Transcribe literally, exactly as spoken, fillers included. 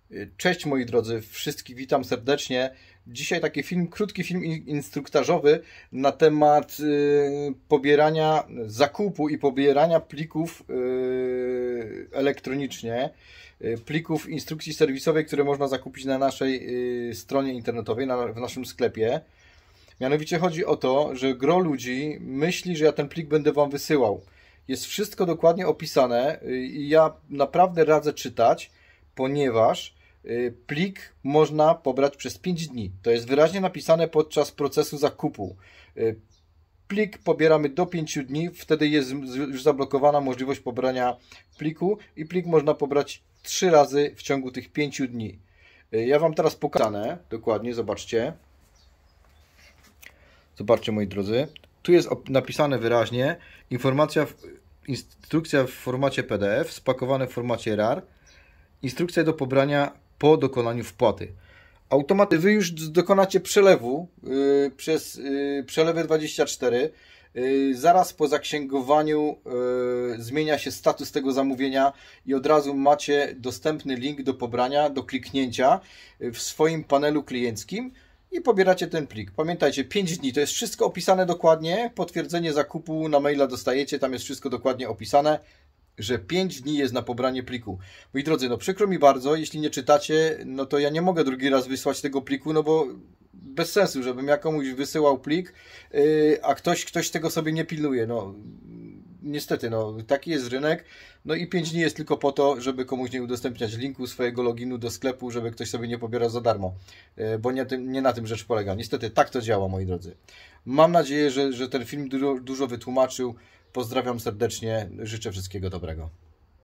Cześć moi drodzy, wszystkich witam serdecznie. Dzisiaj taki film, krótki film instruktażowy na temat y, pobierania zakupu i pobierania plików y, elektronicznie, y, plików instrukcji serwisowej, które można zakupić na naszej y, stronie internetowej, na, w naszym sklepie. Mianowicie chodzi o to, że gro ludzi myśli, że ja ten plik będę Wam wysyłał. Jest wszystko dokładnie opisane i ja naprawdę radzę czytać, ponieważ plik można pobrać przez pięć dni. To jest wyraźnie napisane podczas procesu zakupu. Plik pobieramy do pięciu dni, wtedy jest już zablokowana możliwość pobrania pliku i plik można pobrać trzy razy w ciągu tych pięciu dni. Ja Wam teraz pokażę dokładnie, zobaczcie. Zobaczcie moi drodzy. Tu jest napisane wyraźnie informacja, instrukcja w formacie P D F, spakowane w formacie R A R. Instrukcja do pobrania po dokonaniu wpłaty. Automaty, Wy już dokonacie przelewu yy, przez yy, przelewy dwadzieścia cztery. Yy, zaraz po zaksięgowaniu yy, zmienia się status tego zamówienia i od razu macie dostępny link do pobrania, do kliknięcia w swoim panelu klienckim i pobieracie ten plik. Pamiętajcie, pięć dni, to jest wszystko opisane dokładnie. Potwierdzenie zakupu na maila dostajecie, tam jest wszystko dokładnie opisane, że pięć dni jest na pobranie pliku. Moi drodzy, no przykro mi bardzo, jeśli nie czytacie, no to ja nie mogę drugi raz wysłać tego pliku, no bo bez sensu, żebym ja komuś wysyłał plik, yy, a ktoś, ktoś tego sobie nie pilnuje. No niestety, no taki jest rynek. No i pięć dni jest tylko po to, żeby komuś nie udostępniać linku swojego loginu do sklepu, żeby ktoś sobie nie pobierał za darmo. Yy, bo nie, tym, nie na tym rzecz polega. Niestety tak to działa, moi drodzy. Mam nadzieję, że, że ten film dużo, dużo wytłumaczył. Pozdrawiam serdecznie, życzę wszystkiego dobrego.